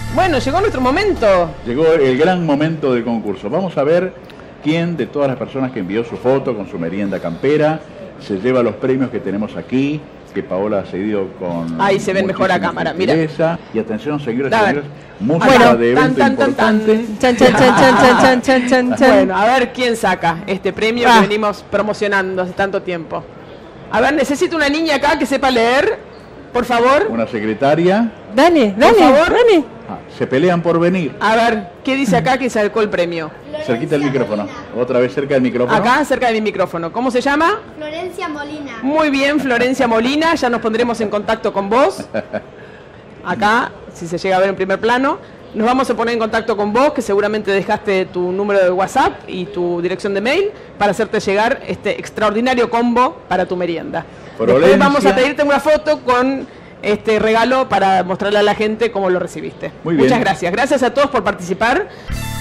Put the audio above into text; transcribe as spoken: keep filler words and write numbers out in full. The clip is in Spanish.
Bueno, llegó nuestro momento. Llegó el gran momento del concurso. Vamos a ver quién de todas las personas que envió su foto con su merienda campera se lleva los premios que tenemos aquí, que Paola ha cedido con ahí se ven mejor a cámara, mira. Y atención, señores y A ver. señores, música Bueno, de tan, evento tan, tan, tan. importante. Chan, chan, chan, chan, chan, chan, chan, chan, chan. Bueno, a ver quién saca este premio Ah. que venimos promocionando hace tanto tiempo. A ver, necesito una niña acá que sepa leer, por favor. Una secretaria. Dale, dale, favor. dale. Ah, se pelean por venir. A ver, ¿qué dice acá que sacó el premio? Cerquita del micrófono. Otra vez cerca del micrófono. Acá, cerca de mi micrófono. ¿Cómo se llama? Florencia Molina. Muy bien, Florencia Molina, ya nos pondremos en contacto con vos. Acá, si se llega a ver en primer plano. Nos vamos a poner en contacto con vos, que seguramente dejaste tu número de WhatsApp y tu dirección de mail para hacerte llegar este extraordinario combo para tu merienda. Después Florencia. vamos a pedirte una foto con este regalo para mostrarle a la gente cómo lo recibiste. Muy bien. Muchas gracias. Gracias a todos por participar.